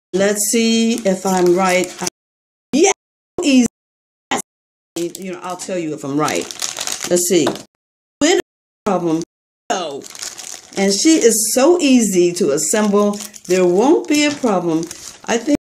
Let's see if I'm right. Yeah, easy. You know, I'll tell you if I'm right. Let's see. With a problem. No. And she is so easy to assemble. There won't be a problem. I think